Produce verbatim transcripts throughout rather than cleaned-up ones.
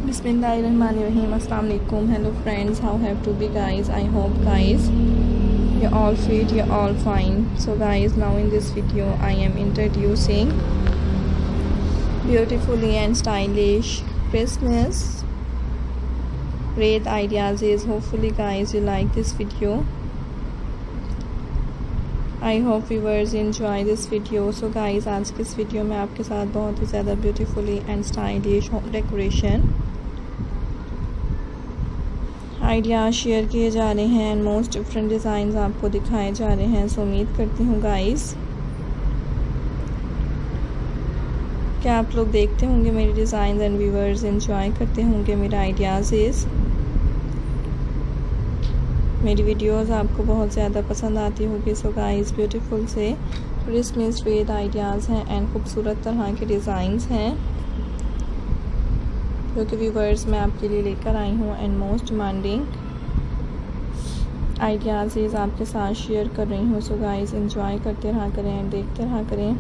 Bismillahirrahmanirrahim. Assalamu alaikum. Hello friends, how have to be guys? I hope guys you're all fit, you're all fine. So guys, now in this video I am introducing beautifully and stylish Christmas wreath ideas. Is hopefully guys you like this video. I hope viewers enjoy this video. So guys, आज की इस video में आपके साथ बहुत ही ज़्यादा beautifully and stylish home decoration ideas share किए जा रहे हैं एंड मोस्ट डिफरेंट डिज़ाइंस आपको दिखाए जा रहे हैं. सो उम्मीद करती हूँ गाइस क्या आप लोग देखते होंगे मेरे डिज़ाइन एंड व्यूवर्स एंजॉय करते होंगे मेरे आइडियाज़. इज़ मेरी वीडियोस आपको बहुत ज़्यादा पसंद आती होगी. सो गाइस, ब्यूटीफुल से क्रिसमस रेड आइडियाज़ हैं एंड खूबसूरत तरह के डिज़ाइंस हैं जो कि व्यूवर्स मैं आपके लिए लेकर आई हूँ एंड मोस्ट डिमांडिंग आइडियाज़ इस आपके साथ शेयर कर रही हूँ. सो गाइस, एंजॉय करते रहा करें एंड देखते रहा करें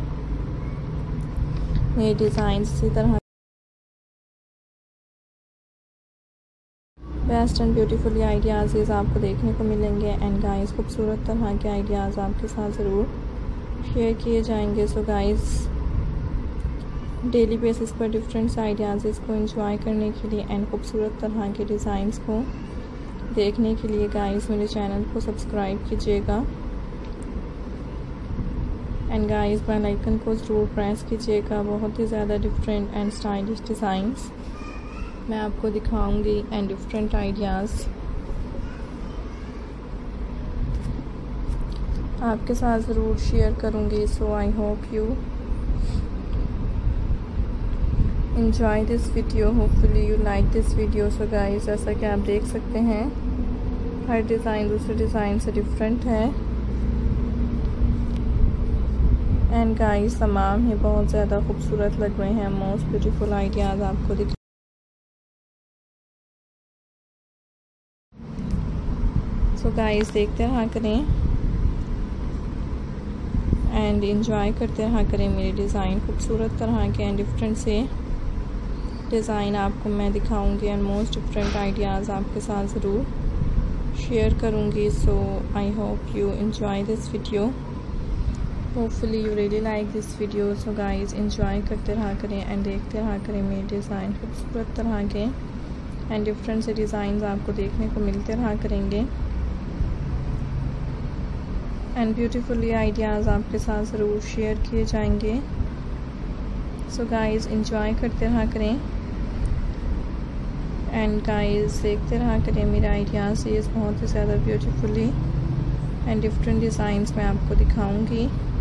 मेरे डिज़ाइन. इसी तरह बेस्ट एंड ब्यूटीफुली आइडियाज़ आपको देखने को मिलेंगे एंड गाइस खूबसूरत तरह के आइडियाज़ आपके साथ ज़रूर शेयर किए जाएंगे. सो गाइस, डेली बेसिस पर डिफरेंट आइडियाज़ को एंजॉय करने के लिए एंड खूबसूरत तरह के डिज़ाइंस को देखने के लिए गाइस मेरे चैनल को सब्सक्राइब कीजिएगा एंड गाइस बेल आइकन को ज़रूर प्रेस कीजिएगा. बहुत ही ज़्यादा डिफरेंट एंड स्टाइलिश डिज़ाइंस मैं आपको दिखाऊंगी एंड डिफरेंट आइडियाज़ आपके साथ ज़रूर शेयर करूंगी. So I hope you enjoy this video. Hopefully you like this video. So guys, जैसा कि आप देख सकते हैं हर डिज़ाइन दूसरे डिज़ाइन से डिफरेंट है एंड गाइस तमाम ही बहुत ज़्यादा खूबसूरत लग रहे हैं. मोस्ट ब्यूटीफुल आइडियाज़ आपको दिख सो गाइस, देखते रहा करें एंड एंजॉय करते रहा करें मेरे डिज़ाइन. खूबसूरत तरह के एंड डिफरेंट से डिज़ाइन आपको मैं दिखाऊंगी एंड मोस्ट डिफरेंट आइडियाज़ आपके साथ ज़रूर शेयर करूंगी. So I hope you enjoy this video. Hopefully you really like this video. So guys, enjoy करते रहा करें एंड देखते रहा करें मेरे डिज़ाइन. खूबसूरत तरह के एंड डिफरेंट से डिज़ाइन आपको देखने को मिलते रहा करेंगे एंड ब्यूटीफुली आइडियाज़ आपके साथ ज़रूर शेयर किए जाएंगे. सो गाइस, एंजॉय करते रहा करें एंड गाइस देखते रहा करें मेरे आइडियाज़. ये बहुत ही ज़्यादा ब्यूटीफुली एंड डिफरेंट डिज़ाइंस मैं आपको दिखाऊंगी.